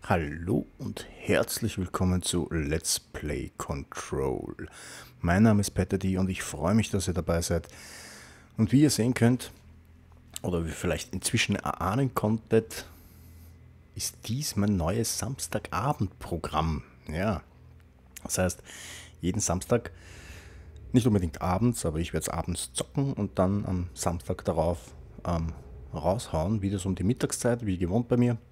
Hallo und herzlich willkommen zu Let's Play Control. Mein Name ist Peter D. und ich freue mich, dass ihr dabei seid. Und wie ihr sehen könnt, oder wie ihr vielleicht inzwischen erahnen konntet, ist dies mein neues Samstagabendprogramm. Ja, das heißt, jeden Samstag, nicht unbedingt abends, aber ich werde es abends zocken und dann am Samstag darauf raushauen, wieder so um die Mittagszeit, wie gewohnt bei mir.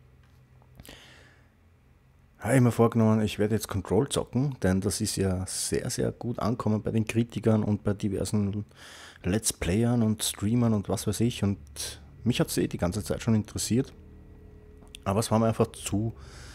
Habe ich mir vorgenommen, ich werde jetzt Control zocken, denn das ist ja sehr, sehr gut ankommen bei den Kritikern und bei diversen Let's Playern und Streamern und was weiß ich. Und mich hat es die ganze Zeit schon interessiert. Aber es war mir einfach zu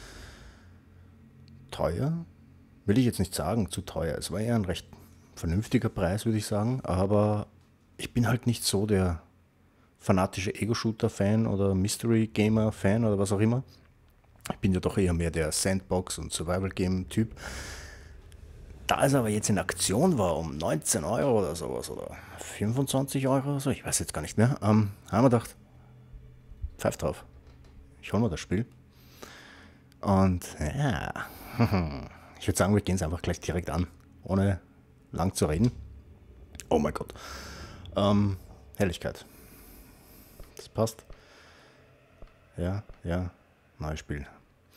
teuer. Will ich jetzt nicht sagen, zu teuer. Es war eher ein recht vernünftiger Preis, würde ich sagen. Aber ich bin halt nicht so der fanatische Ego-Shooter-Fan oder Mystery-Gamer-Fan oder was auch immer. Ich bin ja doch eher mehr der Sandbox- und Survival-Game-Typ. Da es aber jetzt in Aktion war, um 19 Euro oder sowas, oder 25 Euro oder so, ich weiß jetzt gar nicht mehr, haben wir gedacht, pfeif drauf. Ich hole mir das Spiel. Und ja, ich würde sagen, wir gehen es einfach gleich direkt an, ohne lang zu reden. Oh mein Gott. Helligkeit. Das passt. Ja, ja, neues Spiel.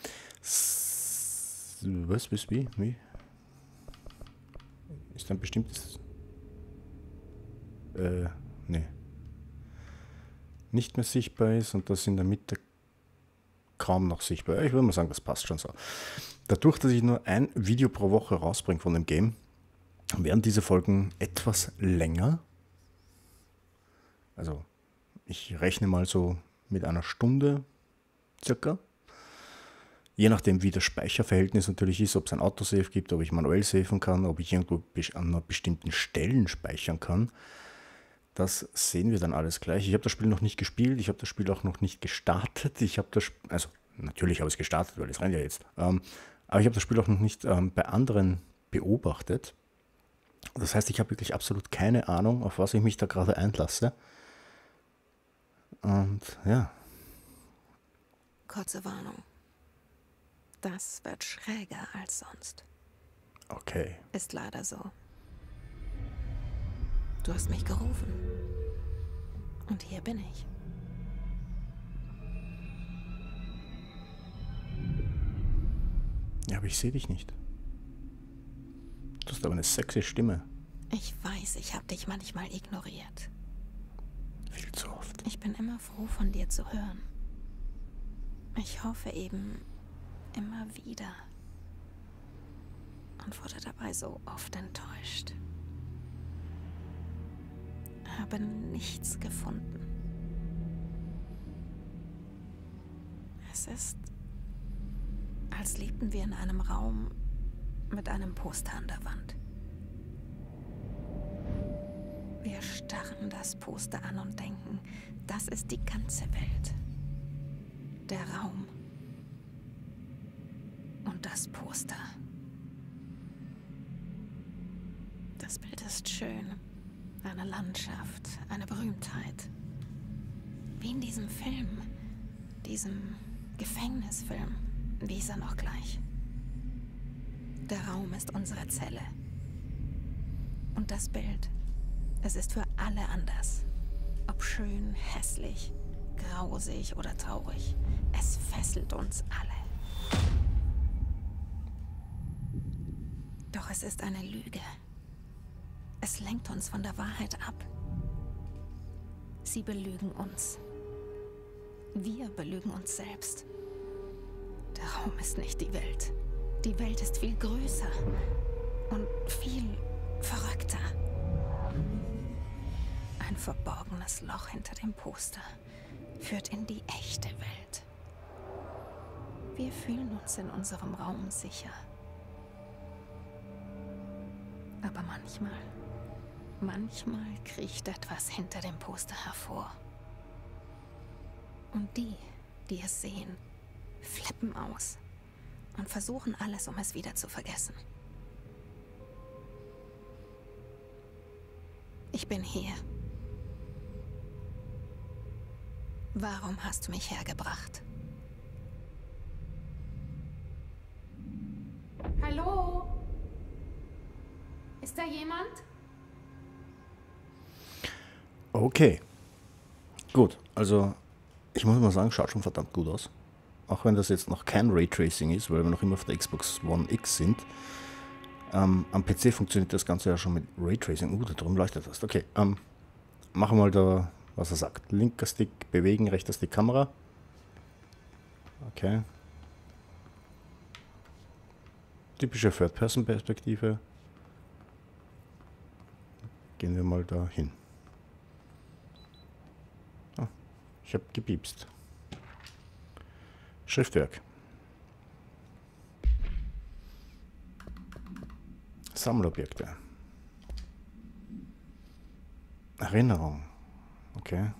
Was, wie? Ist ein bestimmtes... nee. Nicht mehr sichtbar ist und das in der Mitte kaum noch sichtbar. Ich würde mal sagen, das passt schon so. Dadurch, dass ich nur ein Video pro Woche rausbringe von dem Game, werden diese Folgen etwas länger. Also ich rechne mal so mit einer Stunde circa. Je nachdem, wie das Speicherverhältnis natürlich ist, ob es ein Autosave gibt, ob ich manuell saven kann, ob ich irgendwo an einer bestimmten Stellen speichern kann. Das sehen wir dann alles gleich. Ich habe das Spiel noch nicht gespielt, ich habe das Spiel auch noch nicht gestartet. Also natürlich habe ich es gestartet, weil es rennt ja jetzt. Aber ich habe das Spiel auch noch nicht bei anderen beobachtet. Das heißt, ich habe wirklich absolut keine Ahnung, auf was ich mich da gerade einlasse. Und ja. Kurze Warnung. Das wird schräger als sonst. Okay. Ist leider so. Du hast mich gerufen. Und hier bin ich. Ja, aber ich sehe dich nicht. Du hast aber eine sexy Stimme. Ich weiß, ich habe dich manchmal ignoriert. Viel zu oft. Ich bin immer froh, von dir zu hören. Ich hoffe eben immer wieder. Und wurde dabei so oft enttäuscht. Habe nichts gefunden. Es ist, als lebten wir in einem Raum mit einem Poster an der Wand. Wir starren das Poster an und denken, das ist die ganze Welt. Der Raum und das Poster. Das Bild ist schön. Eine Landschaft, eine Berühmtheit. Wie in diesem Film, diesem Gefängnisfilm. Wie ist er noch gleich? Der Raum ist unsere Zelle. Und das Bild, es ist für alle anders. Ob schön, hässlich, grausig oder traurig. Es fesselt uns alle. Doch es ist eine Lüge. Es lenkt uns von der Wahrheit ab. Sie belügen uns. Wir belügen uns selbst. Der Raum ist nicht die Welt. Die Welt ist viel größer und viel verrückter. Ein verborgenes Loch hinter dem Poster führt in die echte Welt. Wir fühlen uns in unserem Raum sicher. Aber manchmal kriecht etwas hinter dem Poster hervor. Und die es sehen, flippen aus und versuchen alles, um es wieder zu vergessen. Ich bin hier. Warum hast du mich hergebracht? da jemand? Okay. Gut, also ich muss mal sagen, schaut schon verdammt gut aus. Auch wenn das jetzt noch kein Raytracing ist, weil wir noch immer auf der Xbox One X sind. Am PC funktioniert das Ganze ja schon mit Raytracing. Darum leuchtet das. Okay, machen wir mal da, was er sagt. Linker Stick bewegen, rechter Stick Kamera. Okay. Typische Third-Person-Perspektive. Gehen wir mal da hin. Oh, ich habe gepiepst. Schriftwerk. Sammelobjekte. Erinnerung. Okay.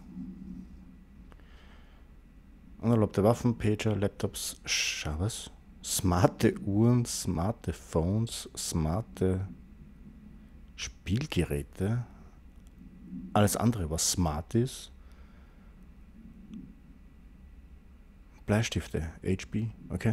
Unerlaubte Waffen, Pager, Laptops, was? Smarte Uhren, smarte Phones, smarte Spielgeräte. Alles andere, was smart ist. Bleistifte, HB, okay.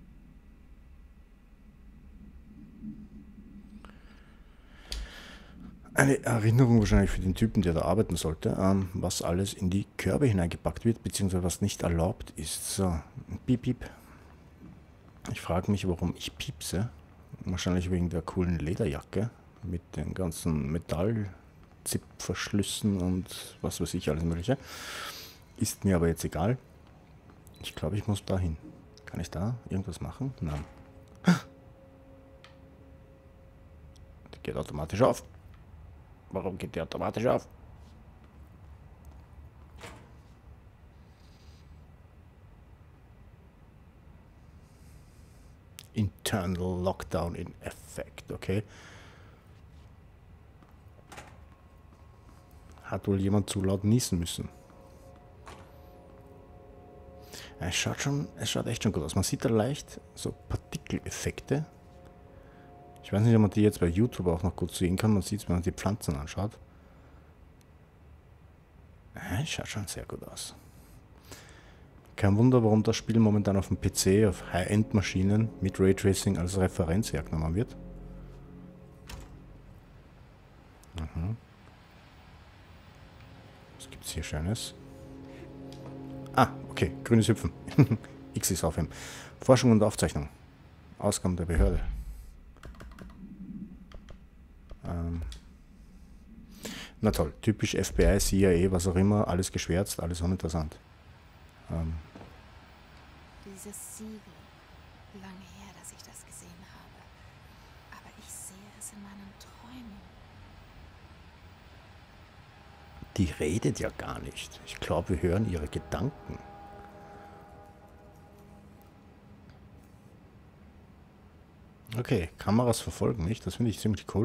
Eine Erinnerung wahrscheinlich für den Typen, der da arbeiten sollte, was alles in die Körbe hineingepackt wird, beziehungsweise was nicht erlaubt ist. So, piep, piep. Ich frage mich, warum ich piepse. Wahrscheinlich wegen der coolen Lederjacke mit den ganzen Metall-Zip-Verschlüssen und was weiß ich, alles mögliche. Ist mir aber jetzt egal. Ich glaube, ich muss da hin. Kann ich da irgendwas machen? Nein. Die geht automatisch auf. Warum geht die automatisch auf? Internal Lockdown in Effect, okay. Hat wohl jemand zu laut niesen müssen. Es schaut echt schon gut aus. Man sieht da leicht so Partikeleffekte. Ich weiß nicht, ob man die jetzt bei YouTube auch noch gut sehen kann. Man sieht es, wenn man die Pflanzen anschaut. Es schaut schon sehr gut aus. Kein Wunder, warum das Spiel momentan auf dem PC, auf High-End-Maschinen mit Raytracing als Referenz hergenommen wird. Was gibt es hier Schönes? Ah, okay, grünes Hüpfen. X ist aufheben. Forschung und Aufzeichnung. Ausgaben der Behörde. Na toll, typisch FBI, CIA, was auch immer, alles geschwärzt, alles uninteressant. Dieses Siegel. Lange her, dass ich das gesehen habe. Aber ich sehe es in meinen Träumen. Die redet ja gar nicht. Ich glaube, wir hören ihre Gedanken. Okay, Kameras verfolgen mich, das finde ich ziemlich cool.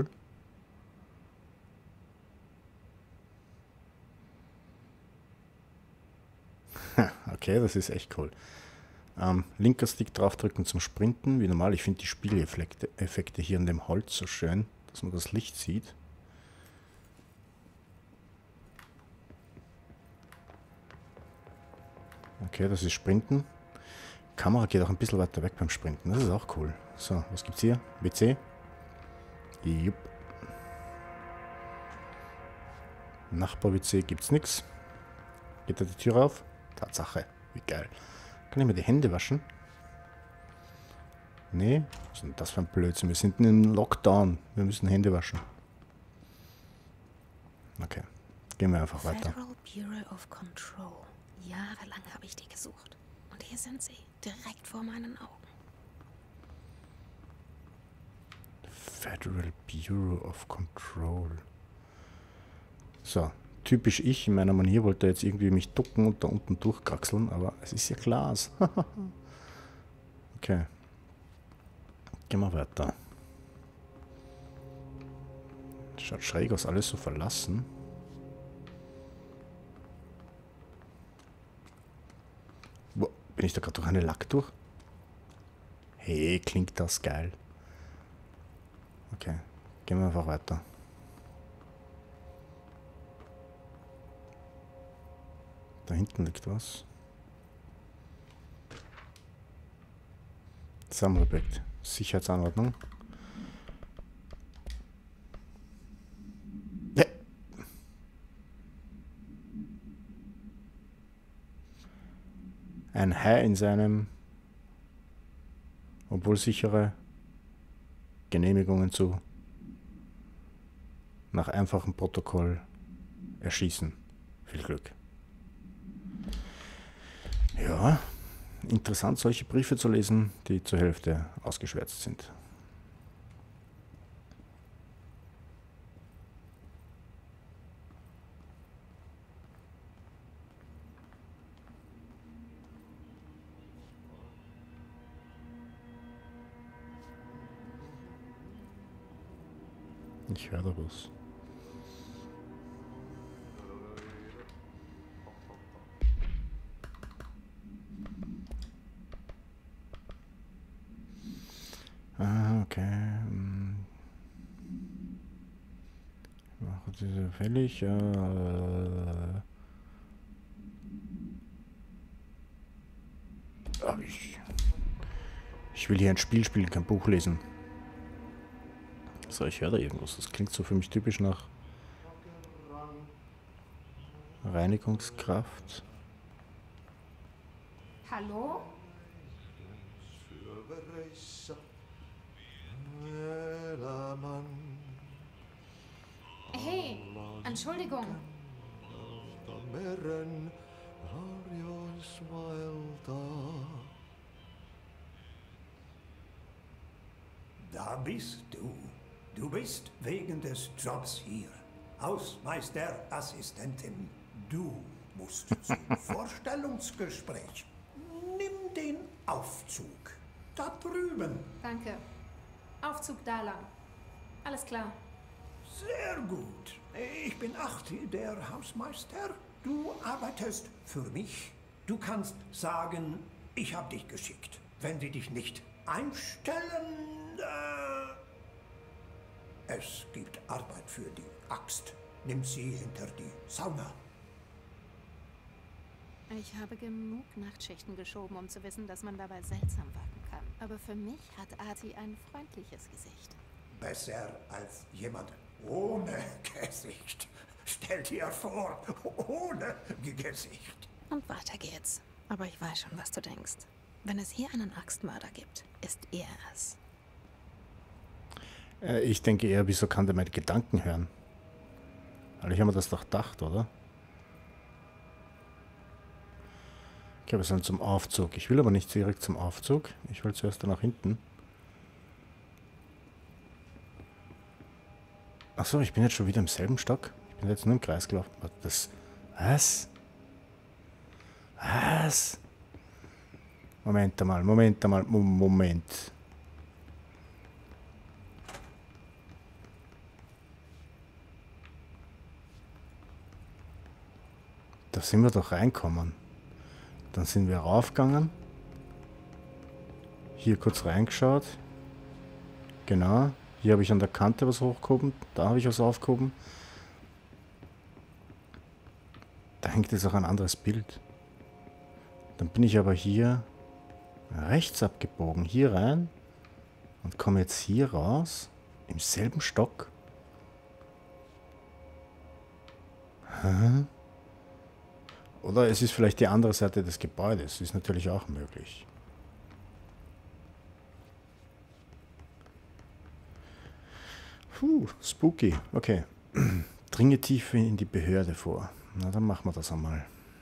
Okay, das ist echt cool. Linker Stick draufdrücken zum Sprinten, wie normal. Ich finde die Spieleffekte hier an dem Holz so schön, dass man das Licht sieht. Okay, das ist Sprinten. Kamera geht auch ein bisschen weiter weg beim Sprinten, das ist auch cool. So, was gibt's hier? WC? Jupp. Nachbar-WC gibt's nichts. Geht da die Tür auf? Tatsache, wie geil. Kann ich mir die Hände waschen? Nee, was ist denn das für ein Blödsinn? Wir sind in Lockdown. Wir müssen Hände waschen. Okay, gehen wir einfach weiter. Federal Bureau of Control. Jahrelang habe ich die gesucht. Und hier sind sie, direkt vor meinen Augen. Federal Bureau of Control. So, typisch ich, in meiner Manier wollte jetzt irgendwie mich ducken und da unten durchkraxeln, aber es ist ja Glas. Okay. Gehen wir weiter. Schaut schräg aus, alles so verlassen. Boah, bin ich da gerade durch eine Lack durch? Hey, klingt das geil. Okay, gehen wir einfach weiter. Da hinten liegt was. Sammelobjekt. Sicherheitsanordnung. ein Hai in seinem, obwohl sichere Genehmigungen zu, nach einfachem Protokoll erschießen. Viel Glück. Ja, interessant, solche Briefe zu lesen, die zur Hälfte ausgeschwärzt sind. Ich höre da was. Ah, okay. Mache diese fällig. Ich will hier ein Spiel spielen, kein Buch lesen. So, ich höre da irgendwas. Das klingt so für mich typisch nach Reinigungskraft. Hallo? Hey, Entschuldigung. Da bist du. Du bist wegen des Jobs hier. Hausmeisterassistentin. Du musst zum Vorstellungsgespräch. Nimm den Aufzug. Da drüben. Danke. Aufzug da lang. Alles klar. Sehr gut. Ich bin Achti, der Hausmeister. Du arbeitest für mich. Du kannst sagen, ich habe dich geschickt. Wenn sie dich nicht einstellen, es gibt Arbeit für die Axt. Nimm sie hinter die Sauna. Ich habe genug Nachtschichten geschoben, um zu wissen, dass man dabei seltsam wirken kann. Aber für mich hat Arti ein freundliches Gesicht. Besser als jemand ohne Gesicht. Stell dir vor, ohne Gesicht. Und weiter geht's. Aber ich weiß schon, was du denkst. Wenn es hier einen Axtmörder gibt, ist er es. Ich denke eher, wieso kann der meine Gedanken hören? Also ich habe mir das doch gedacht, oder? Ich glaube, wir sollen zum Aufzug. Ich will aber nicht direkt zum Aufzug. Ich will zuerst da nach hinten. Achso, ich bin jetzt schon wieder im selben Stock. Ich bin jetzt nur im Kreis gelaufen. Das... Was? Was? Moment einmal. Moment. Da sind wir doch reinkommen. Dann sind wir raufgegangen. Hier kurz reingeschaut. Genau. Hier habe ich an der Kante was hochgehoben. Da habe ich was aufgehoben. Da hängt jetzt auch ein anderes Bild. Dann bin ich aber hier rechts abgebogen. Hier rein. Und komme jetzt hier raus. Im selben Stock. Hä? Oder es ist vielleicht die andere Seite des Gebäudes. Ist natürlich auch möglich. Spooky. Okay. Dringe tiefer in die Behörde vor. Na, dann machen wir das einmal.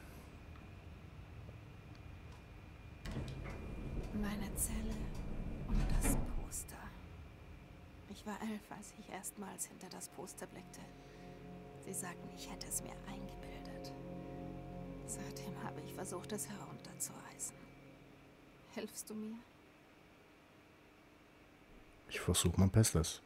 Meine Zelle und das Poster. Ich war 11, als ich erstmals hinter das Poster blickte. Sie sagten, ich hätte es mir eingebildet. Seitdem habe ich versucht, es herunterzureißen. Hilfst du mir? Ich versuche mein Bestes.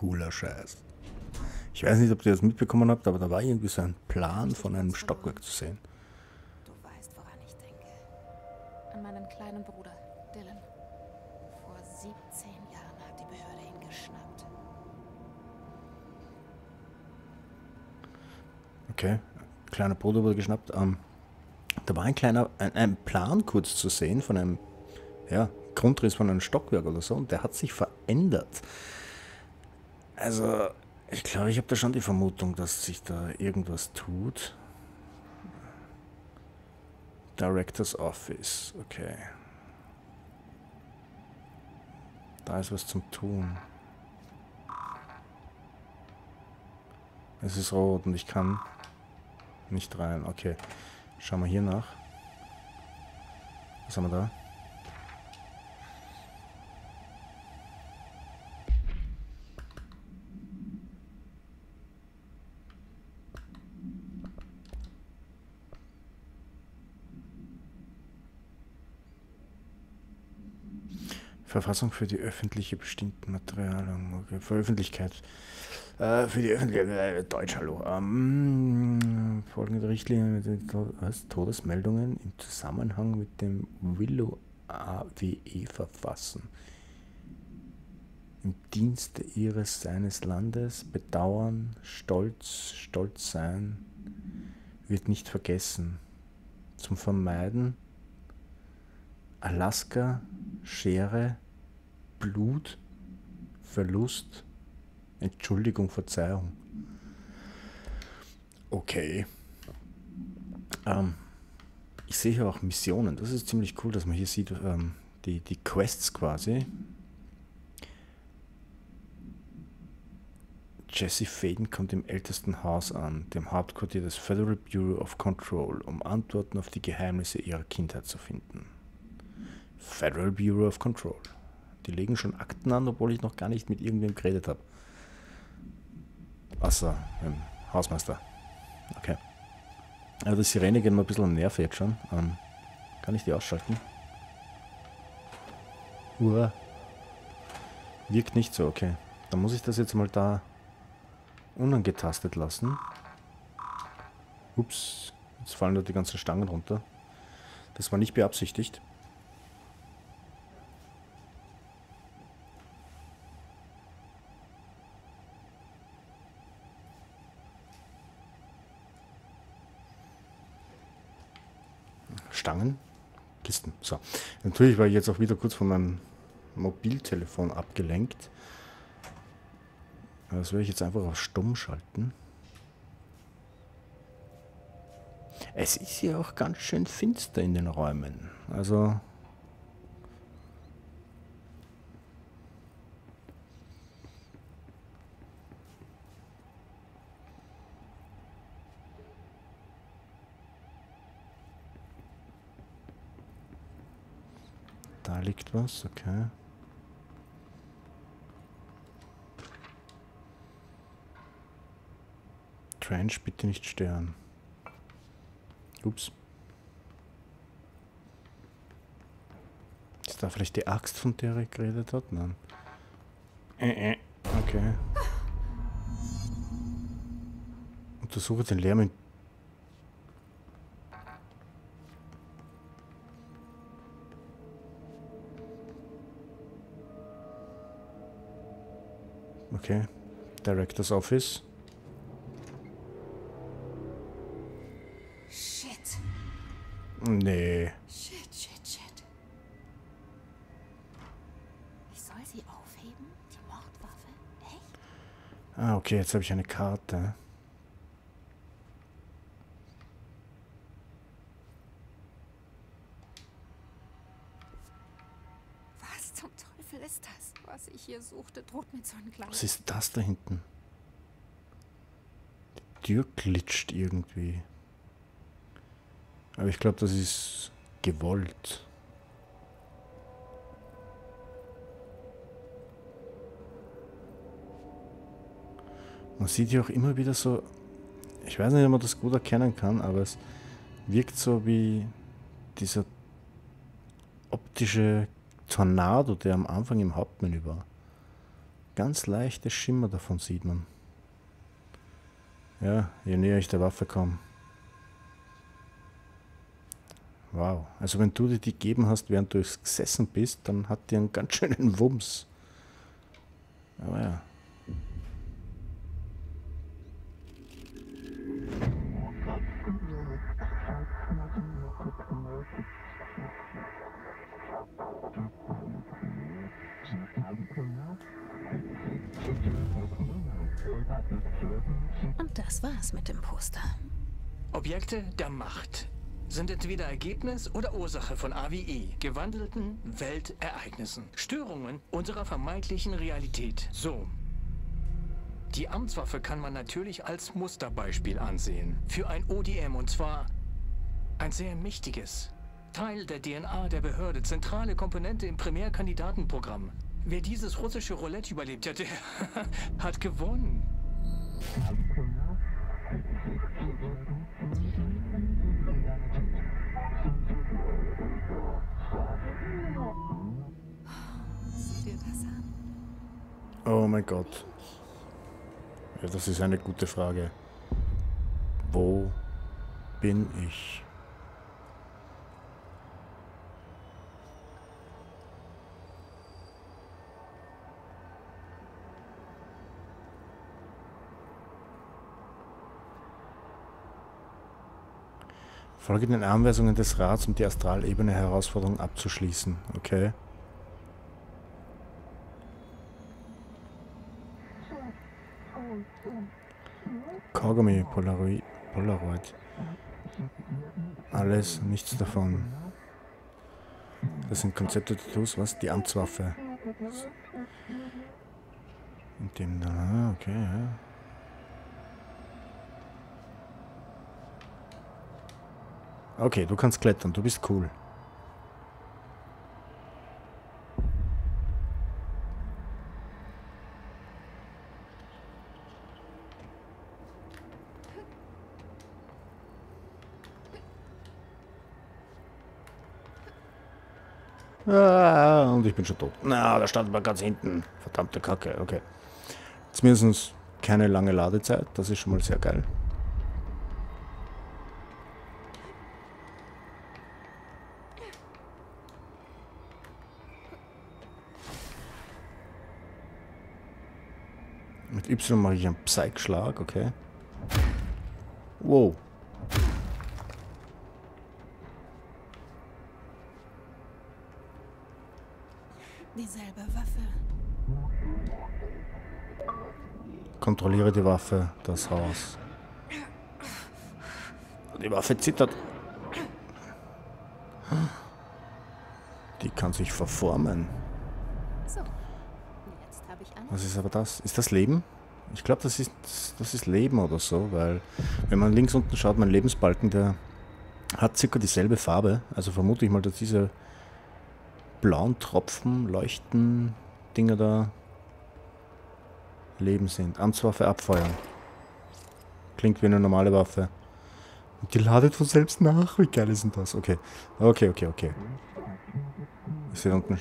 cooler Scheiß. Ich weiß nicht, ob ihr das mitbekommen habt, aber da war irgendwie so ein Plan von einem Stockwerk zu sehen. Du weißt, woran ich denke. An meinen kleinen Bruder, Dylan. Vor 17 Jahren hat die Behörde ihn geschnappt. Okay, kleiner Bruder wurde geschnappt. Da war ein Plan kurz zu sehen von einem Grundriss von einem Stockwerk oder so und der hat sich verändert. Also, ich glaube, ich habe da schon die Vermutung, dass sich da irgendwas tut. Director's Office, okay. Da ist was zum Tun. Es ist rot und ich kann nicht rein. Okay, schauen wir hier nach. Was haben wir da? Verfassung für die öffentliche bestimmten Materialien. Okay, für Öffentlichkeit. Für die Öffentlichkeit. Deutsch, hallo. Folgende Richtlinien mit Todesmeldungen im Zusammenhang mit dem Willow AWE verfassen. Im Dienste ihres seines Landes bedauern, stolz sein, wird nicht vergessen. Zum Vermeiden Alaska, Schere, Blut, Verlust, Entschuldigung, Verzeihung. Okay. Ich sehe hier auch Missionen. Das ist ziemlich cool, dass man hier sieht, die Quests quasi. Jesse Faden kommt im ältesten Haus an, dem Hauptquartier des Federal Bureau of Control, um Antworten auf die Geheimnisse ihrer Kindheit zu finden. Federal Bureau of Control. Die legen schon Akten an, obwohl ich noch gar nicht mit irgendwem geredet habe. Außer dem Hausmeister. Okay. Also die Sirene geht mir ein bisschen am Nerv jetzt schon. Kann ich die ausschalten? Wirkt nicht so, okay. Dann muss ich das jetzt mal da unangetastet lassen. Ups, jetzt fallen da die ganzen Stangen runter. Das war nicht beabsichtigt. Stangen, Kisten. So. Natürlich war ich jetzt auch wieder kurz von meinem Mobiltelefon abgelenkt. Das werde ich jetzt einfach auf stumm schalten. Es ist ja auch ganz schön finster in den Räumen. Also da liegt was, okay. Trench, bitte nicht stören. Ups. Ist da vielleicht die Axt, von der er geredet hat? Nein. Okay. Untersuche den Lärm in... Okay. Director's Office. Shit. Nee. Shit. Ich soll sie aufheben? Die Mordwaffe? Echt? Ah, okay, jetzt habe ich eine Karte. Was zum Teufel ist das? Was ich hier suchte, droht mir zu entgleiten. Was ist das da hinten? Die Tür glitscht irgendwie. Aber ich glaube, das ist gewollt. Man sieht hier auch immer wieder so... Ich weiß nicht, ob man das gut erkennen kann, aber es wirkt so wie dieser optische Tornado, der am Anfang im Hauptmenü war. Ganz leichte Schimmer davon sieht man. Ja, je näher ich der Waffe komme. Wow. Also wenn du dir die gegeben hast, während du gesessen bist, dann hat die einen ganz schönen Wumms. Aber ja. Und das war's mit dem Poster. Objekte der Macht sind entweder Ergebnis oder Ursache von AWE, gewandelten Weltereignissen, Störungen unserer vermeintlichen Realität. So. Die Amtswaffe kann man natürlich als Musterbeispiel ansehen. Für ein ODM, und zwar ein sehr mächtiges. Teil der DNA der Behörde, zentrale Komponente im Primärkandidatenprogramm. Wer dieses russische Roulette überlebt hat, der hat gewonnen. Sieh dir das an. Oh mein Gott. Ja, das ist eine gute Frage. Wo bin ich? Folge den Anweisungen des Rats, um die Astralebene-Herausforderung abzuschließen. Okay. Kogami, Polaroid. Alles, nichts davon. Das sind Konzepte, Tattoos, was? Die Amtswaffe. Und dem da, okay, ja. Okay, du kannst klettern, du bist cool. Ah, und ich bin schon tot. Na, da stand man ganz hinten. Verdammte Kacke, okay. Zumindest keine lange Ladezeit, das ist schon mal sehr geil. Mit Y mache ich einen Psych-Schlag, okay. Wow. Dieselbe Waffe. Kontrolliere die Waffe, das Haus. Die Waffe zittert. Die kann sich verformen. So, jetzt habe ich alles. Was ist aber das? Ist das Leben? Ich glaube, das ist Leben oder so, weil wenn man links unten schaut, mein Lebensbalken, der hat circa dieselbe Farbe. Also vermute ich mal, dass diese blauen Tropfen, Leuchten, Dinger da Leben sind. Amtswaffe abfeuern. Klingt wie eine normale Waffe. Und die ladet von selbst nach. Wie geil ist denn das? Okay. Okay. Ich sehe unten.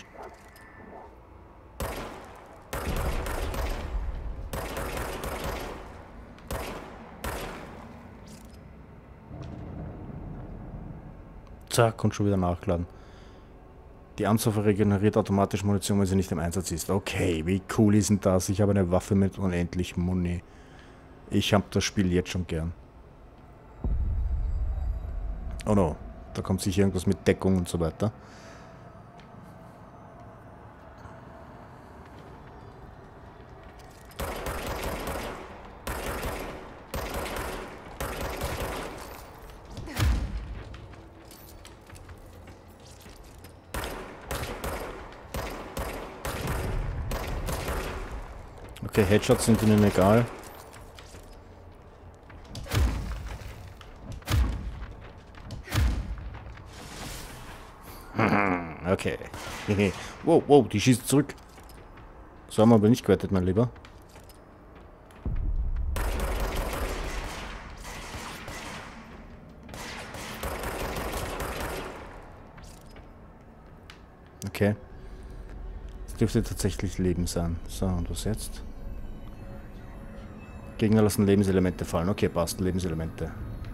Zack, und schon wieder nachgeladen. Die Amtswaffe regeneriert automatisch Munition, wenn sie nicht im Einsatz ist. Okay, wie cool ist denn das? Ich habe eine Waffe mit unendlich Muni. Ich habe das Spiel jetzt schon gern. Oh no, da kommt sicher irgendwas mit Deckung und so weiter. Okay, Headshots sind ihnen egal. Okay. Wow, die schießt zurück. So haben wir aber nicht gewertet, mein Lieber. Okay. dürfte tatsächlich Leben sein. So, und was jetzt? Gegner lassen Lebenselemente fallen. Okay, passt, Lebenselemente.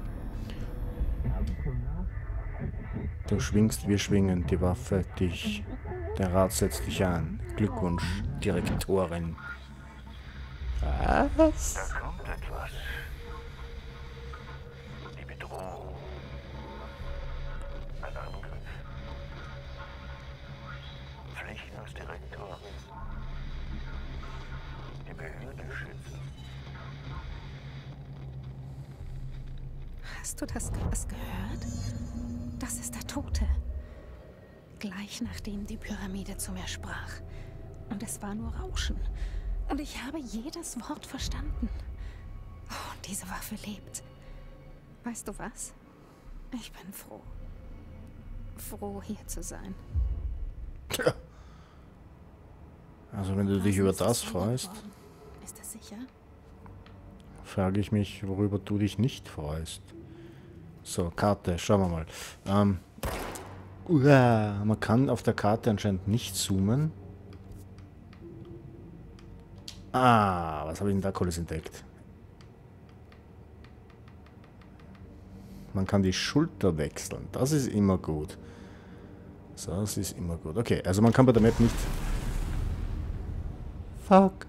Du schwingst, wir schwingen. Die Waffe, dich. Der Rat setzt dich ein. Glückwunsch, Direktorin. Was? Da kommt etwas. Die Bedrohung. Ein Angriff. Pflicht als Direktor. Die Behörde schützen. Hast du das gehört? Das ist der Tote. Gleich nachdem die Pyramide zu mir sprach. Und es war nur Rauschen. Und ich habe jedes Wort verstanden. Oh, diese Waffe lebt. Weißt du was? Ich bin froh. Froh, hier zu sein. Tja. Also wenn du dich über das freust, ist das sicher? frage ich mich, worüber du dich nicht freust. So, Karte, schauen wir mal. Man kann auf der Karte anscheinend nicht zoomen. Ah, was habe ich denn da Cooles entdeckt? Man kann die Schulter wechseln. Das ist immer gut. Das ist immer gut. Okay, also man kann bei der Map nicht... Fuck.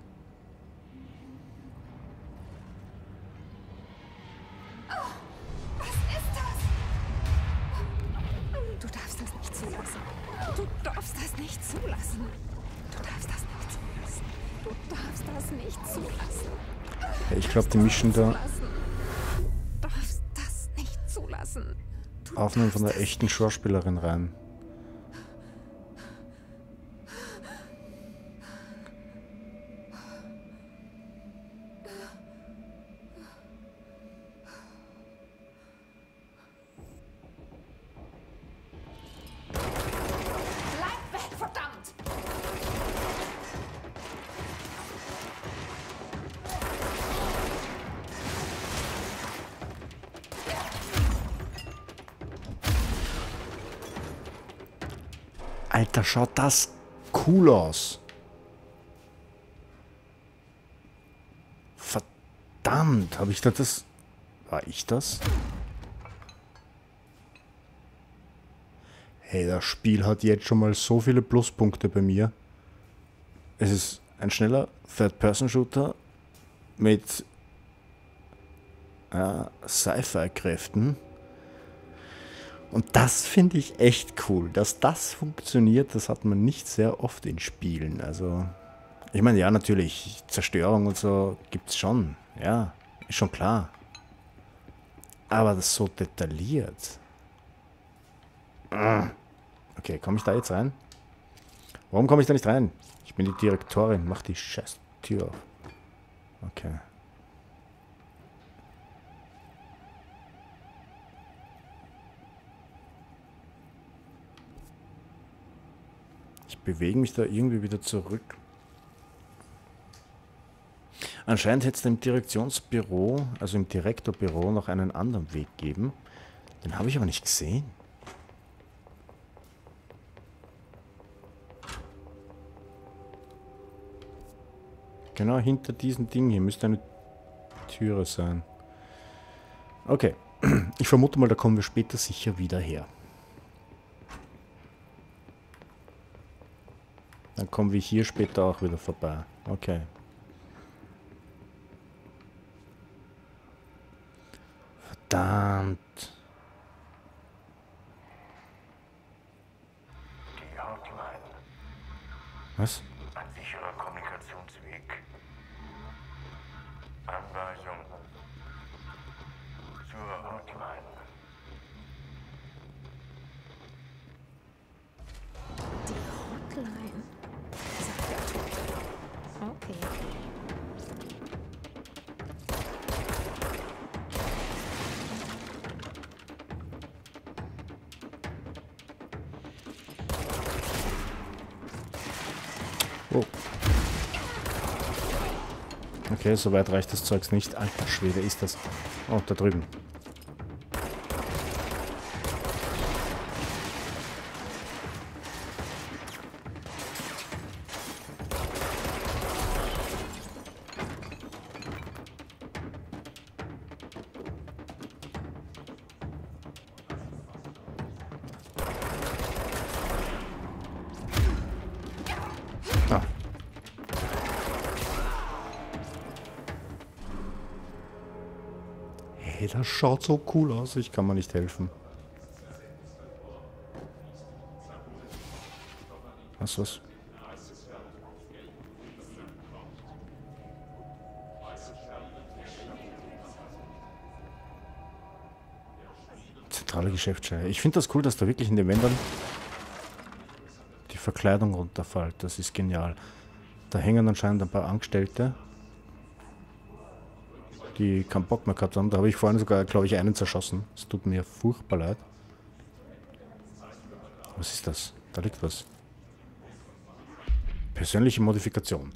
Du darfst das nicht zulassen. Du darfst das nicht zulassen. Du darfst das nicht zulassen. Du darfst das nicht zulassen. Ich glaube, die mischen da Du darfst das nicht zulassen. Aufnahmen von der echten Schauspielerin rein. Bleib weg, verdammt! Alter, schaut das cool aus. Verdammt, habe ich da das... War ich das? Hey, das Spiel hat jetzt schon mal so viele Pluspunkte bei mir. Es ist ein schneller Third-Person-Shooter mit Sci-Fi-Kräften. Und das finde ich echt cool. Dass das funktioniert, das hat man nicht sehr oft in Spielen. Also, ich meine, ja, natürlich, Zerstörung und so gibt es schon. Ja, ist schon klar. Aber das so detailliert. Okay, komme ich da jetzt rein? Warum komme ich da nicht rein? Ich bin die Direktorin. Mach die scheiß Tür auf. Okay. Ich bewege mich da irgendwie wieder zurück. Anscheinend hätte es im Direktionsbüro, also im Direktorbüro, noch einen anderen Weg geben. Den habe ich aber nicht gesehen. Genau hinter diesem Ding hier müsste eine Türe sein. Okay. Ich vermute mal, da kommen wir später sicher wieder her. Dann kommen wir hier später auch wieder vorbei. Okay. Verdammt. Die Hotline. Was? Ein sicherer Kommunikationsweg. Anweisung zur Hotline. Die Hotline, sagt der Tote. Okay. Oh. Okay, soweit reicht das Zeugs nicht. Alter Schwede, ist das... Oh, da drüben. Ah. Hey, das schaut so cool aus. Ich kann mir nicht helfen. Was? Zentrale Geschäftsstelle. Ich finde das cool, dass da wirklich in den Wänden die Verkleidung runterfällt. Das ist genial. Da hängen anscheinend ein paar Angestellte, die keinen Bock mehr gehabt haben. Da habe ich vorhin sogar, glaube ich, einen zerschossen. Es tut mir furchtbar leid. Was ist das? Da liegt was. Persönliche Modifikation.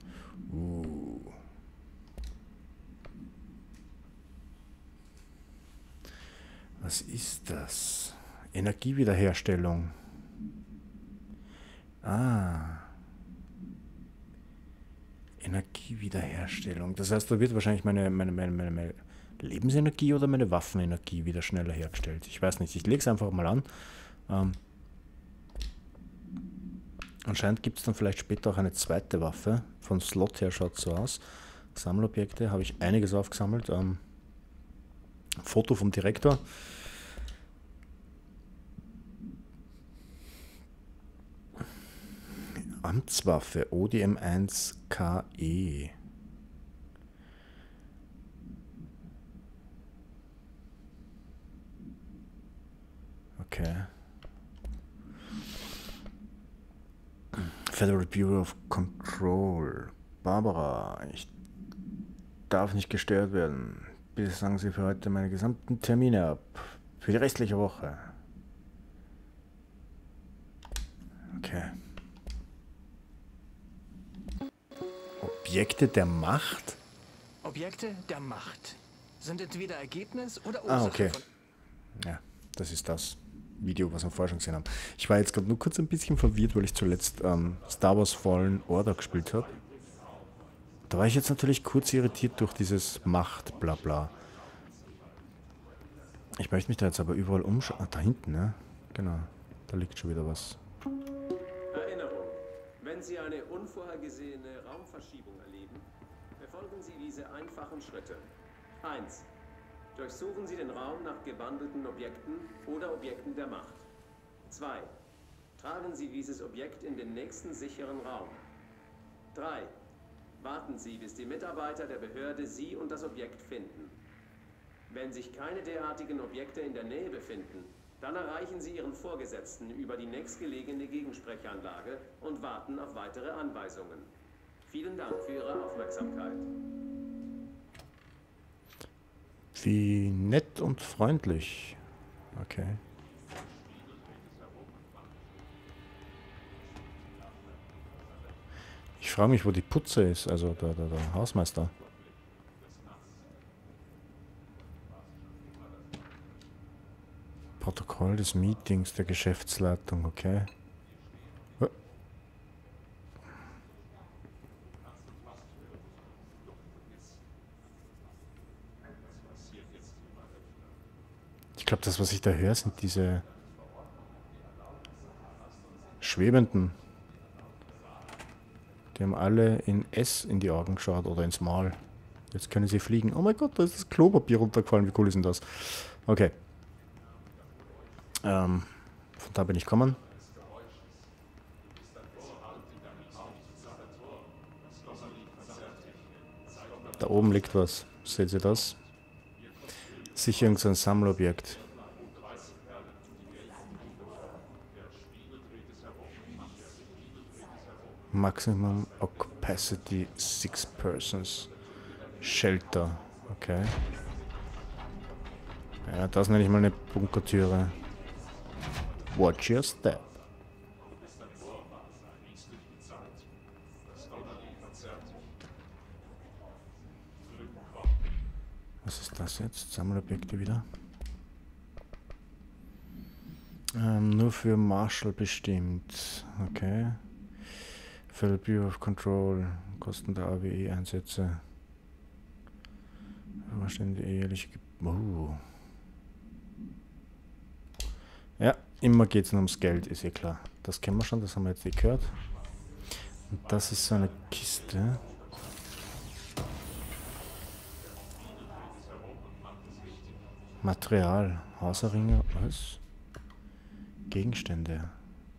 Was ist das? Energiewiederherstellung. Energiewiederherstellung. Das heißt, da wird wahrscheinlich meine Lebensenergie oder meine Waffenenergie wieder schneller hergestellt. Ich weiß nicht. Ich lege es einfach mal an. Anscheinend gibt es dann vielleicht später auch eine zweite Waffe. Vom Slot her schaut es so aus. Sammelobjekte habe ich einiges aufgesammelt. Foto vom Direktor. Amtswaffe ODM1 KE. Okay. Federal Bureau of Control. Barbara, ich darf nicht gestört werden. Bitte sagen Sie für heute meine gesamten Termine ab. Für die restliche Woche. Okay. Objekte der Macht? Objekte der Macht sind entweder Ergebnis oder Ursache okay. von... Ja, das ist das Video, was wir vorher schon gesehen haben. Ich war jetzt gerade nur kurz ein bisschen verwirrt, weil ich zuletzt Star Wars Fallen Order gespielt habe. Da war ich jetzt natürlich kurz irritiert durch dieses Macht, bla bla. Ich möchte mich da jetzt aber überall umschauen. Ah, da hinten, ne? Genau. Da liegt schon wieder was. Erinnerung. Wenn Sie eine unvorhergesehene Raumverschiebung erleben, befolgen Sie diese einfachen Schritte. 1. Durchsuchen Sie den Raum nach gewandelten Objekten oder Objekten der Macht. 2. Tragen Sie dieses Objekt in den nächsten sicheren Raum. 3. Warten Sie, bis die Mitarbeiter der Behörde Sie und das Objekt finden. Wenn sich keine derartigen Objekte in der Nähe befinden, dann erreichen Sie Ihren Vorgesetzten über die nächstgelegene Gegensprechanlage und warten auf weitere Anweisungen. Vielen Dank für Ihre Aufmerksamkeit. Wie nett und freundlich. Okay. Ich frage mich, wo die Putze ist, also der Hausmeister. Protokoll des Meetings der Geschäftsleitung, okay. Ich glaube, das, was ich da höre, sind diese Schwebenden. Die haben alle in S in die Augen geschaut oder ins Maul. Jetzt können sie fliegen. Oh mein Gott, da ist das Klopapier runtergefallen. Wie cool ist denn das? Okay. Von da bin ich gekommen. Da oben liegt was. Seht ihr das? Sicher irgendein Sammelobjekt. Maximum Capacity 6 Persons. Shelter. Okay. Ja, das nenne ich mal eine Bunkertüre. Watch your step. Was ist das jetzt? Sammelobjekte wieder. Nur für Marshall bestimmt. Okay. Federal Bureau of Control. Kosten der AWE-Einsätze. Was denn die ehrliche... Ja, immer geht es nur ums Geld, ist eh klar. Das kennen wir schon, das haben wir jetzt eh gehört. Und das ist so eine Kiste. Material, Hauseringe, was? Gegenstände.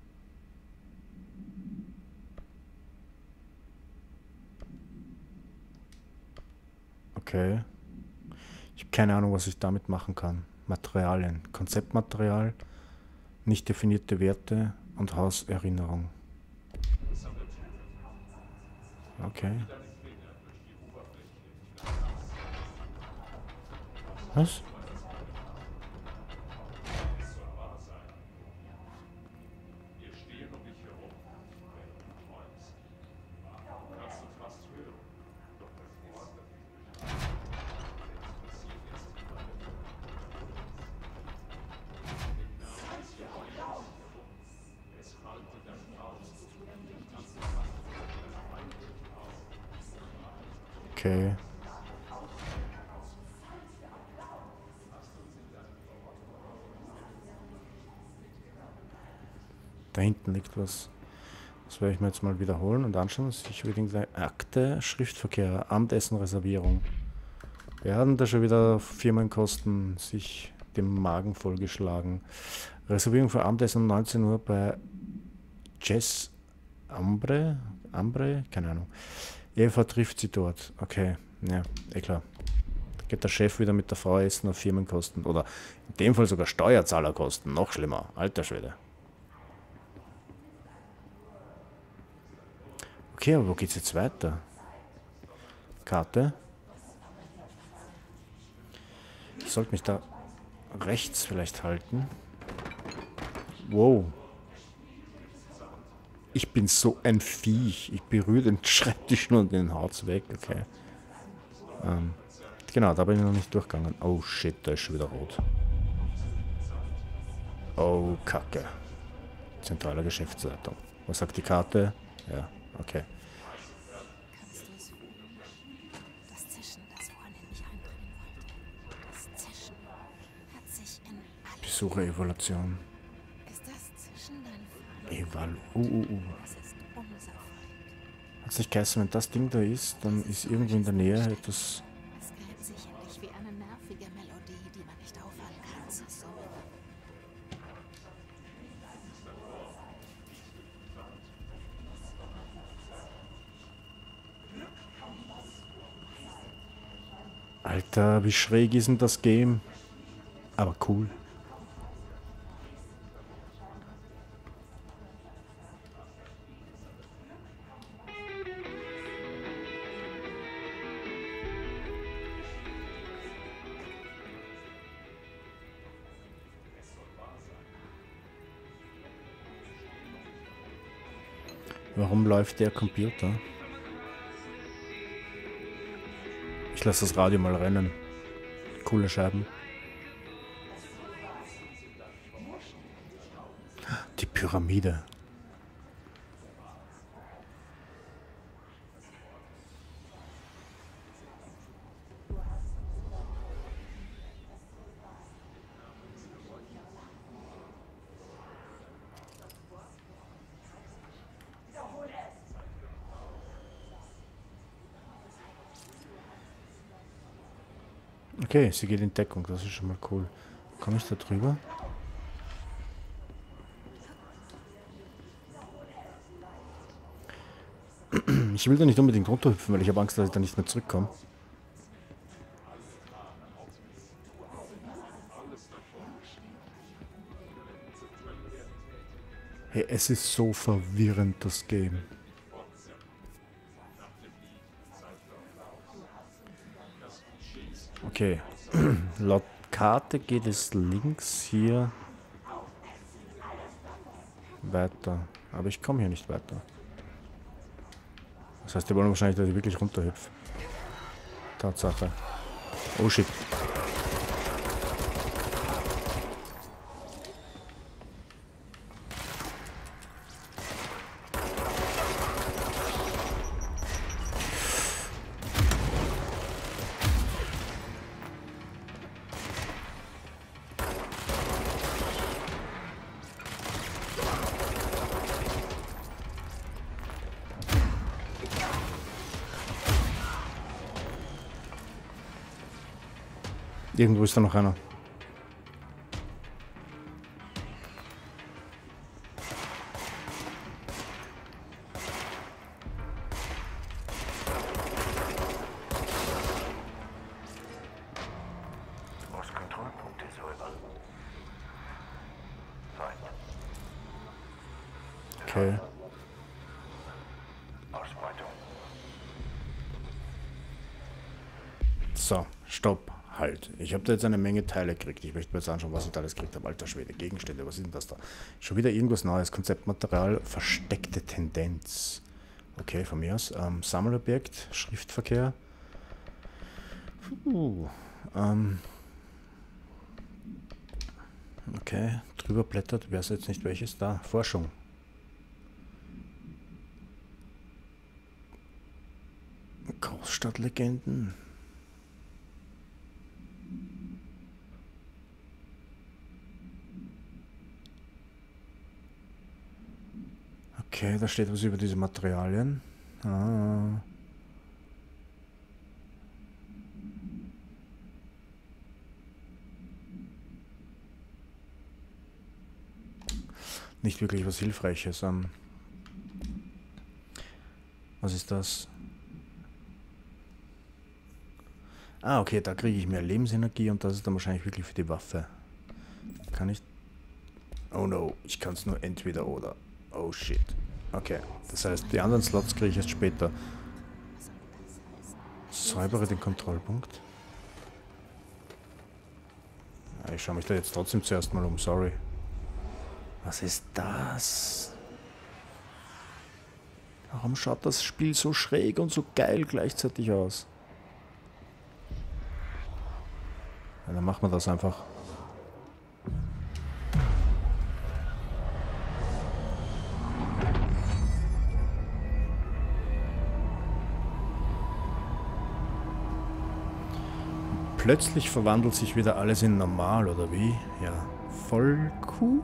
Okay. Ich habe keine Ahnung, was ich damit machen kann. Materialien. Konzeptmaterial, nicht definierte Werte und Hauserinnerung. Okay. Was? Okay. Da hinten liegt was. Das werde ich mir jetzt mal wiederholen und anschauen. Ich würde gleich Akte, Schriftverkehr, Abendessenreservierung. Wir hatten da schon wieder Firmenkosten sich dem Magen vollgeschlagen. Reservierung für Abendessen um 19 Uhr bei Jess Ambre? Keine Ahnung. Eva trifft sie dort. Okay, ja, klar. Da geht der Chef wieder mit der Frau essen auf Firmenkosten. Oder in dem Fall sogar Steuerzahlerkosten. Noch schlimmer. Alter Schwede. Okay, aber wo geht's jetzt weiter? Karte. Ich sollte mich da rechts vielleicht halten. Wow. Ich bin so ein Viech. Ich berühre den Schreibtisch und den haut's weg. Okay. Genau, da bin ich noch nicht durchgegangen. Oh shit, da ist schon wieder rot. Oh, Kacke. Zentrale Geschäftsleitung. Was sagt die Karte? Ja, okay. Kannst du es fühlen? Das Zischen, das vorhin in mich eindringen wollte. Das Zischen hat sich in alle... Besucherevaluation. Ist das Zischen dein Feind? Es ist unser Feind. Hat es nicht geheißen, wenn das Ding da ist, dann ist irgendwo in der Nähe etwas... Es gräbt sich in dich wie eine nervige Melodie, die man nicht aufhören kann zu summen. Alter, wie schräg ist denn das Game? Aber cool. Warum läuft der Computer? Ich lasse das Radio mal rennen. Coole Scheiben. Die Pyramide. Okay, sie geht in Deckung, das ist schon mal cool. Komme ich da drüber? Ich will da nicht unbedingt runterhüpfen, weil ich habe Angst, dass ich da nicht mehr zurückkomme. Hey, es ist so verwirrend, das Game. Okay, laut Karte geht es links hier weiter. Aber ich komme hier nicht weiter. Das heißt, die wollen wahrscheinlich, dass ich wirklich runterhüpfe. Tatsache. Oh shit. Irgendwo ist da noch einer. Du musst Kontrollpunkte säubern. Feind. Okay. Ausbreitung. So, stopp, halt. Ich habe da jetzt eine Menge Teile gekriegt. Ich möchte mir jetzt anschauen, was ich da alles gekriegt habe. Alter Schwede, Gegenstände, was ist denn das da? Schon wieder irgendwas Neues. Konzeptmaterial, versteckte Tendenz. Okay, von mir aus. Sammelobjekt, Schriftverkehr. Okay, drüber blättert. Wer ist jetzt nicht welches da? Forschung. Großstadtlegenden. Okay, da steht was über diese Materialien. Ah. Nicht wirklich was Hilfreiches. Was ist das? Ah, okay, da kriege ich mehr Lebensenergie und das ist dann wahrscheinlich wirklich für die Waffe. Kann ich... Oh no, ich kann es nur entweder oder. Oh shit. Okay, das heißt, die anderen Slots kriege ich erst später. Säubere den Kontrollpunkt. Ja, ich schaue mich da jetzt trotzdem zuerst mal um, sorry. Was ist das? Warum schaut das Spiel so schräg und so geil gleichzeitig aus? Ja, dann machen wir das einfach. Plötzlich verwandelt sich wieder alles in normal, oder wie? Ja, voll cool.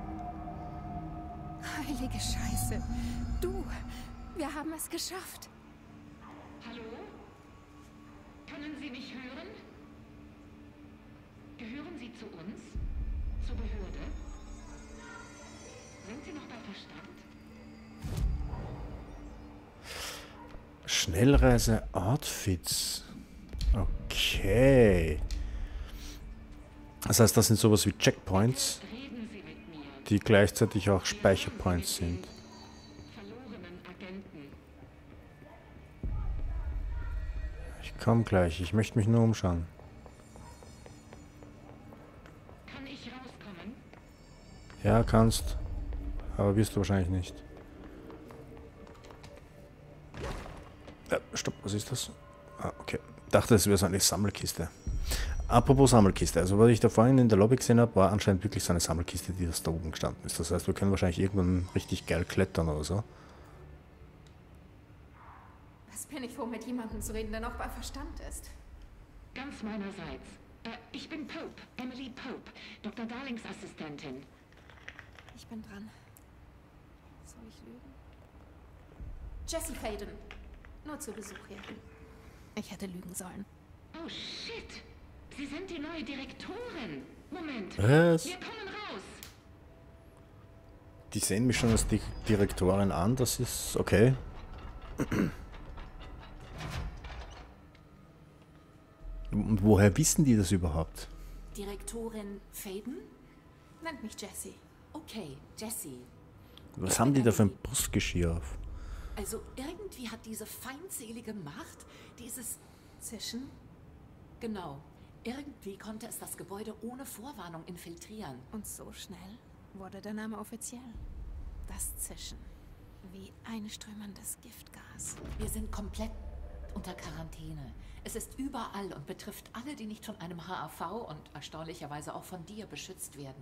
Heilige Scheiße. Du, wir haben es geschafft. Hallo? Können Sie mich hören? Gehören Sie zu uns? Zur Behörde? Sind Sie noch bei Verstand? Schnellreise-Outfits. Okay. Das heißt, das sind sowas wie Checkpoints, Reden Sie mit mir. die gleichzeitig auch Speicherpoints sind. Verlorenen Agenten. Ich komme gleich, ich möchte mich nur umschauen. Kann ich rauskommen? Ja, kannst. Aber wirst du wahrscheinlich nicht. Ja, stopp, was ist das? Ah, okay. Dachte, es wäre so eine Sammelkiste. Apropos Sammelkiste, also was ich da vorhin in der Lobby gesehen habe, war anscheinend wirklich so eine Sammelkiste, die da oben gestanden ist. Das heißt, wir können wahrscheinlich irgendwann richtig geil klettern oder so. Was bin ich froh, mit jemandem zu reden, der noch bei Verstand ist? Ganz meinerseits. Ich bin Pope, Emily Pope, Dr. Darlings Assistentin. Ich bin dran. Soll ich lügen? Jessie Faden. Nur zu Besuch hier. Ich hätte lügen sollen. Oh shit! Sie sind die neue Direktorin. Moment. Was? Wir kommen raus. Die sehen mich schon als Direktorin an, das ist okay. Und woher wissen die das überhaupt? Direktorin Faden? Nennt mich Jessie. Okay, Jessie. Was haben die da für ein Brustgeschirr auf? Also irgendwie hat diese feindselige Macht, dieses Zischen? Genau. Irgendwie konnte es das Gebäude ohne Vorwarnung infiltrieren. Und so schnell wurde der Name offiziell. Das Zischen. Wie einströmendes Giftgas. Wir sind komplett unter Quarantäne. Es ist überall und betrifft alle, die nicht von einem HAV und erstaunlicherweise auch von dir beschützt werden.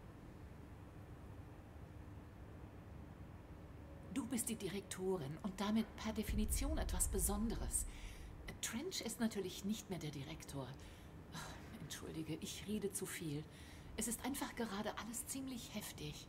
Du bist die Direktorin und damit per Definition etwas Besonderes. Trench ist natürlich nicht mehr der Direktor. Entschuldige, ich rede zu viel. Es ist einfach gerade alles ziemlich heftig.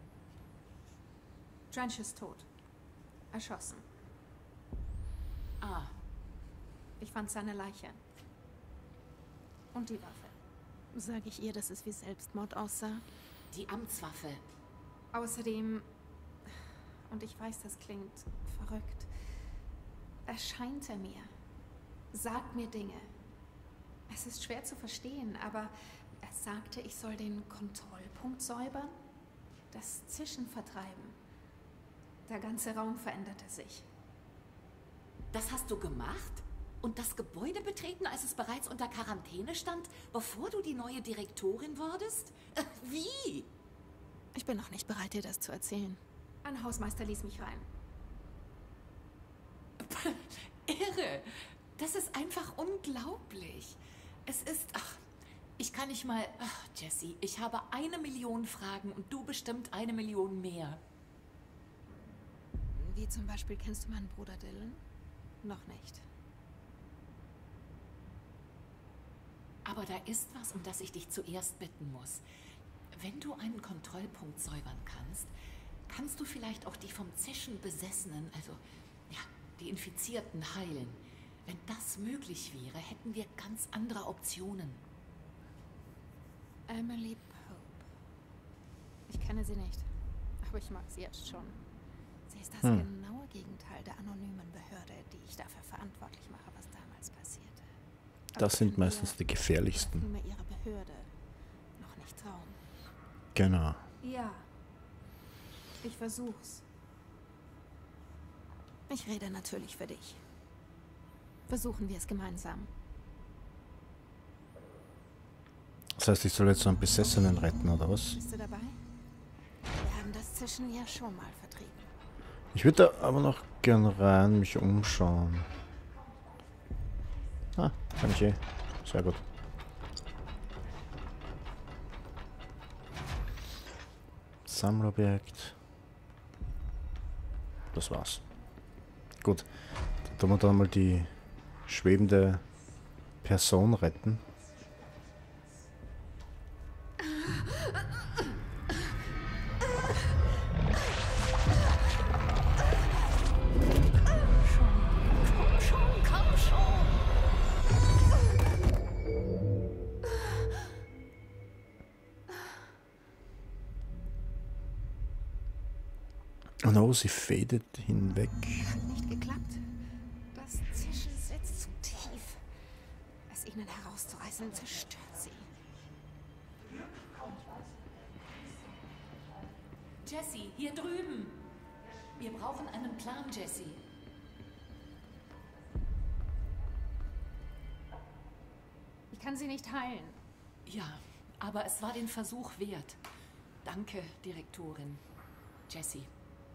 Trench ist tot. Erschossen. Ah, Ich fand seine Leiche. Und die Waffe. Sage ich ihr, dass es wie Selbstmord aussah? Die Amtswaffe. Außerdem, und ich weiß, das klingt verrückt, erscheint er mir. Sagt mir Dinge. Es ist schwer zu verstehen, aber er sagte, ich soll den Kontrollpunkt säubern, das Zischen vertreiben. Der ganze Raum veränderte sich. Das hast du gemacht? Und das Gebäude betreten, als es bereits unter Quarantäne stand, bevor du die neue Direktorin wurdest? Wie? Ich bin noch nicht bereit, dir das zu erzählen. Ein Hausmeister ließ mich rein. Irre! Das ist einfach unglaublich. Es ist... Ach, ich kann nicht mal... Ach, Jessie, ich habe 1 Million Fragen und du bestimmt 1 Million mehr. Wie zum Beispiel, kennst du meinen Bruder Dylan? Noch nicht. Aber da ist was, um das ich dich zuerst bitten muss. Wenn du einen Kontrollpunkt säubern kannst, kannst du vielleicht auch die vom Zischen Besessenen, also ja, die Infizierten heilen. Wenn das möglich wäre, hätten wir ganz andere Optionen. Emily Pope. Ich kenne sie nicht, aber ich mag sie jetzt schon. Sie ist das genaue Gegenteil der anonymen Behörde, die ich dafür verantwortlich mache, was damals passierte. Das sind meistens die gefährlichsten. Ich mir ihre Behörde noch nicht trauen. Genau. Ja. Ich versuch's. Ich rede natürlich für dich. Versuchen wir es gemeinsam. Das heißt, ich soll jetzt so einen Besessenen retten, oder was? Bist du dabei? Wir haben das Zischen ja schon mal vertrieben. Ich würde da aber noch gern rein mich umschauen. Ah, kann ich eh. Sehr gut. Sammlobjekt. Das war's. Gut. Dann tun wir da mal die schwebende Person retten. Oh, sie fadet hinweg. Hat nicht geklappt. Das Zischen sitzt zu tief. Es ihnen herauszureißen, zerstört sie. Jessie, hier drüben. Wir brauchen einen Plan, Jessie. Ich kann sie nicht heilen. Ja, aber es war den Versuch wert. Danke, Direktorin. Jessie.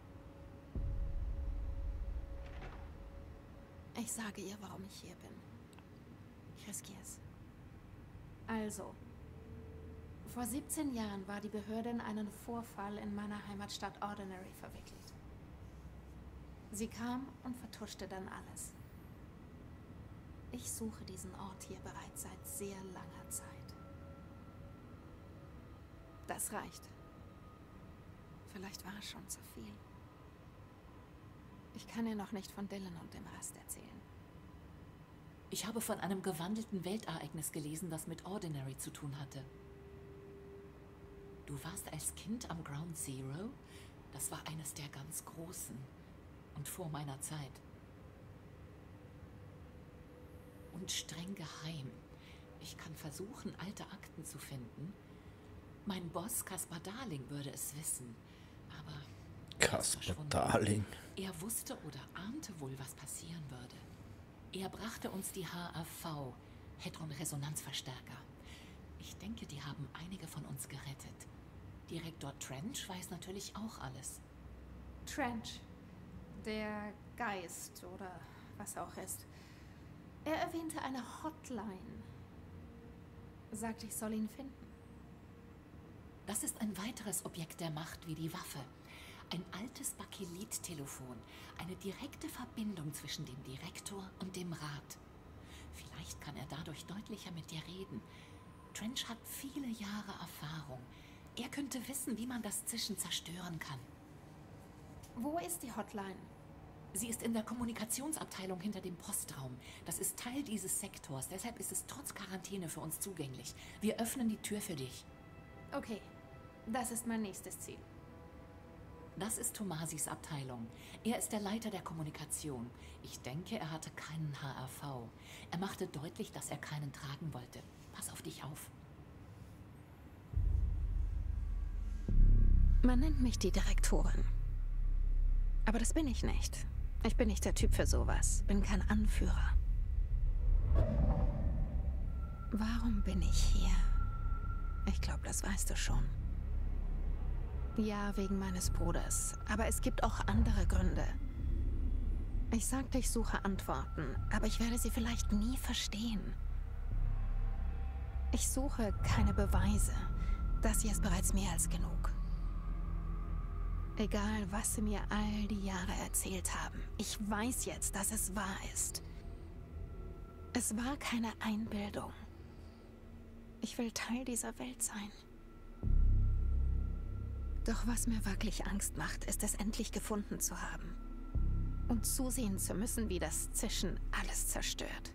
Ich sage ihr, warum ich hier bin. Ich riskiere es. Also, vor 17 Jahren war die Behörde in einen Vorfall in meiner Heimatstadt Ordinary verwickelt. Sie kam und vertuschte dann alles. Ich suche diesen Ort hier bereits seit sehr langer Zeit. Das reicht. Vielleicht war es schon zu viel. Ich kann ihr noch nicht von Dylan und dem Rest erzählen. Ich habe von einem gewandelten Weltereignis gelesen, das mit Ordinary zu tun hatte. Du warst als Kind am Ground Zero? Das war eines der ganz großen. Und vor meiner Zeit. Und streng geheim. Ich kann versuchen, alte Akten zu finden. Mein Boss, Caspar Darling, würde es wissen. Aber... Caspar Darling. Er wusste oder ahnte wohl, was passieren würde. Er brachte uns die HAV, Hadron-Resonanzverstärker. Ich denke, die haben einige von uns gerettet. Direktor Trench weiß natürlich auch alles. Trench, der Geist oder was auch ist. Er erwähnte eine Hotline. Sagte, ich soll ihn finden. Das ist ein weiteres Objekt der Macht wie die Waffe. Ein altes Bakelit-Telefon. Eine direkte Verbindung zwischen dem Direktor und dem Rat. Vielleicht kann er dadurch deutlicher mit dir reden. Trench hat viele Jahre Erfahrung. Er könnte wissen, wie man das Zischen zerstören kann. Wo ist die Hotline? Sie ist in der Kommunikationsabteilung hinter dem Postraum. Das ist Teil dieses Sektors, deshalb ist es trotz Quarantäne für uns zugänglich. Wir öffnen die Tür für dich. Okay, das ist mein nächstes Ziel. Das ist Tomasis Abteilung. Er ist der Leiter der Kommunikation. Ich denke, er hatte keinen HRV. Er machte deutlich, dass er keinen tragen wollte. Pass auf dich auf. Man nennt mich die Direktorin. Aber das bin ich nicht. Ich bin nicht der Typ für sowas. Bin kein Anführer. Warum bin ich hier? Ich glaube, das weißt du schon. Ja, wegen meines Bruders. Aber es gibt auch andere Gründe. Ich sagte, ich suche Antworten, aber ich werde sie vielleicht nie verstehen. Ich suche keine Beweise. Das hier ist bereits mehr als genug. Egal, was sie mir all die Jahre erzählt haben. Ich weiß jetzt, dass es wahr ist. Es war keine Einbildung. Ich will Teil dieser Welt sein. Doch was mir wirklich Angst macht, ist es endlich gefunden zu haben. Und zusehen zu müssen, wie das Zischen alles zerstört.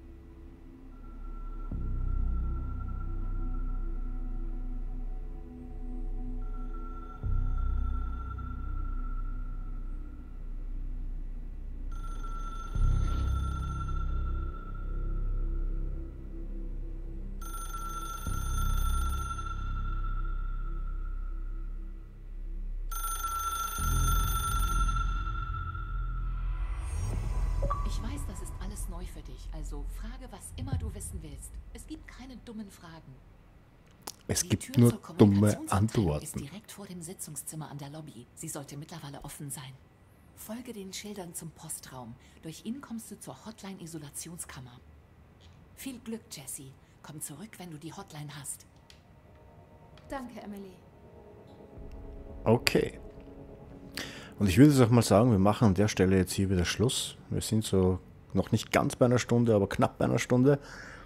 Ich weiß, das ist alles neu für dich, also frage, was immer du wissen willst. Es gibt keine dummen Fragen. Es Die gibt Tür nur zur dumme Kommunikationsabteilung ist Antworten. direkt vor dem Sitzungszimmer an der Lobby. Sie sollte mittlerweile offen sein. Folge den Schildern zum Postraum. Durch ihn kommst du zur Hotline-Isolationskammer. Viel Glück, Jessie. Komm zurück, wenn du die Hotline hast. Danke, Emily. Okay. Und ich würde jetzt auch mal sagen, wir machen an der Stelle jetzt hier wieder Schluss. Wir sind so noch nicht ganz bei einer Stunde, aber knapp bei einer Stunde.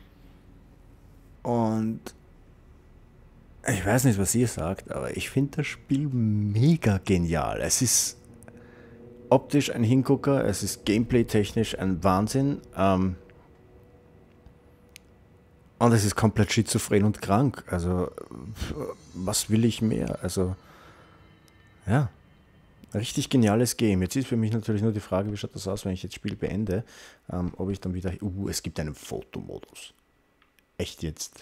Und ich weiß nicht, was ihr sagt, aber ich finde das Spiel mega genial. Es ist optisch ein Hingucker, es ist gameplay-technisch ein Wahnsinn. Und es ist komplett schizophren und krank. Also, was will ich mehr? Also, ja. Richtig geniales Game. Jetzt ist für mich natürlich nur die Frage, wie schaut das aus, wenn ich jetzt das Spiel beende, ob ich dann wieder... es gibt einen Fotomodus. Echt jetzt?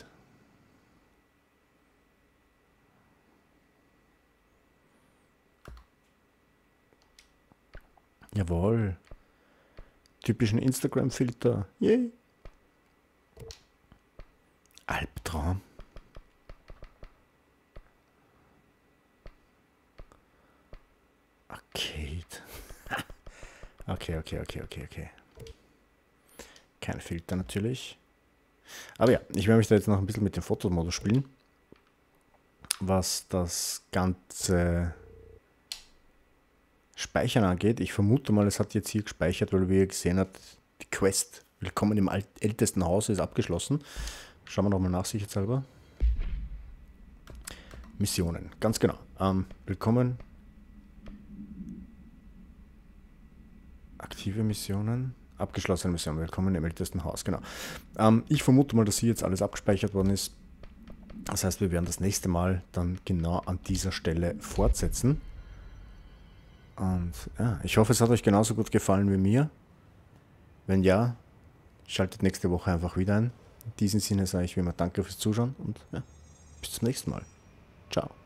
Jawohl. Typischen Instagram-Filter. Yay. Albtraum. Arcade. Okay. Kein Filter natürlich. Aber ja, ich werde mich da jetzt noch ein bisschen mit dem Fotomodus spielen. Was das ganze Speichern angeht. Ich vermute mal, es hat jetzt hier gespeichert, weil wie ihr gesehen habt, die Quest Willkommen im ältesten Haus ist abgeschlossen. Schauen wir nochmal nach, sicherheitshalber. Missionen, ganz genau. Willkommen. Aktive Missionen. Abgeschlossene Missionen. Willkommen im ältesten Haus, genau. Ich vermute mal, dass hier jetzt alles abgespeichert worden ist. Das heißt, wir werden das nächste Mal dann genau an dieser Stelle fortsetzen. Und ja, ich hoffe, es hat euch genauso gut gefallen wie mir. Wenn ja, schaltet nächste Woche einfach wieder ein. In diesem Sinne sage ich wie immer danke fürs Zuschauen und ja, bis zum nächsten Mal. Ciao.